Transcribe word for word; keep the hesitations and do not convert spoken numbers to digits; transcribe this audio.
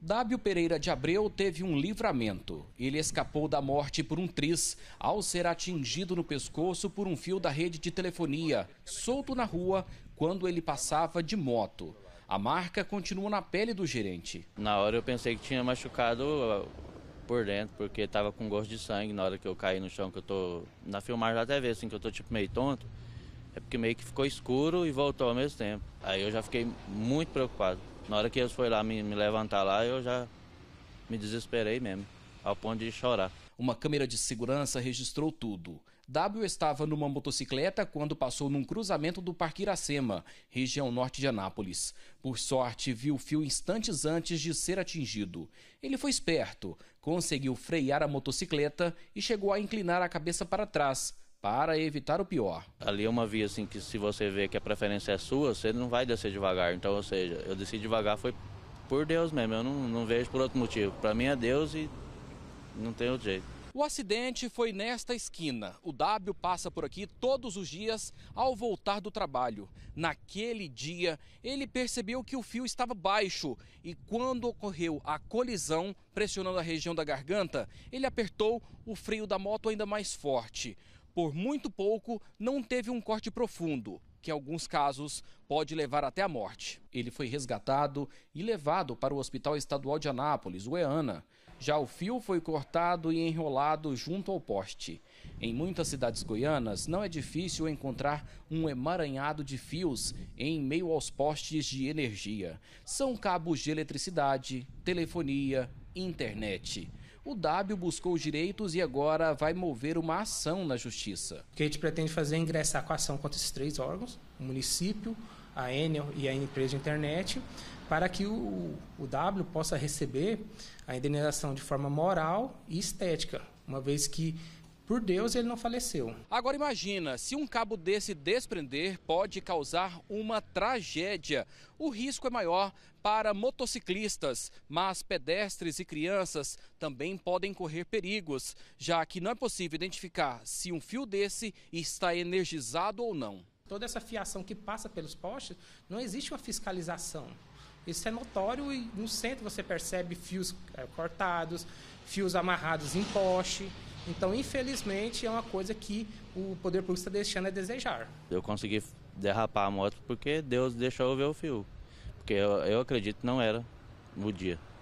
Dábio Pereira de Abreu teve um livramento. Ele escapou da morte por um tris ao ser atingido no pescoço por um fio da rede de telefonia, solto na rua quando ele passava de moto. A marca continua na pele do gerente. Na hora eu pensei que tinha machucado por dentro, porque estava com gosto de sangue na hora que eu caí no chão, que eu tô... Na filmagem até ver assim, que eu tô tipo meio tonto. É porque meio que ficou escuro e voltou ao mesmo tempo. Aí eu já fiquei muito preocupado. Na hora que eles foram lá me, me levantar lá, eu já me desesperei mesmo, ao ponto de chorar. Uma câmera de segurança registrou tudo. Dábio estava numa motocicleta quando passou num cruzamento do Parque Iracema, região norte de Anápolis. Por sorte, viu o fio instantes antes de ser atingido. Ele foi esperto, conseguiu frear a motocicleta e chegou a inclinar a cabeça para trás, para evitar o pior. Ali é uma via assim que se você vê que a preferência é sua, você não vai descer devagar. Então, ou seja, eu desci devagar foi por Deus mesmo, eu não, não vejo por outro motivo. Para mim é Deus e não tem outro jeito. O acidente foi nesta esquina. O Dábio passa por aqui todos os dias ao voltar do trabalho. Naquele dia, ele percebeu que o fio estava baixo e quando ocorreu a colisão, pressionando a região da garganta, ele apertou o freio da moto ainda mais forte. Por muito pouco, não teve um corte profundo, que em alguns casos pode levar até a morte. Ele foi resgatado e levado para o Hospital Estadual de Anápolis, o EANA. Já o fio foi cortado e enrolado junto ao poste. Em muitas cidades goianas, não é difícil encontrar um emaranhado de fios em meio aos postes de energia. São cabos de eletricidade, telefonia, internet. O Dábio buscou os direitos e agora vai mover uma ação na justiça. O que a gente pretende fazer é ingressar com a ação contra esses três órgãos, o município, a Enel e a empresa de internet, para que o, o Dábio possa receber a indenização de forma moral e estética, uma vez que, por Deus, ele não faleceu. Agora imagina, se um cabo desse desprender, pode causar uma tragédia. O risco é maior para motociclistas, mas pedestres e crianças também podem correr perigos, já que não é possível identificar se um fio desse está energizado ou não. Toda essa fiação que passa pelos postes, não existe uma fiscalização. Isso é notório e no centro você percebe fios é, cortados, fios amarrados em poste. Então, infelizmente, é uma coisa que o poder público está deixando a desejar. Eu consegui derrapar a moto porque Deus deixou eu ver o fio. Porque eu, eu acredito que não era o dia.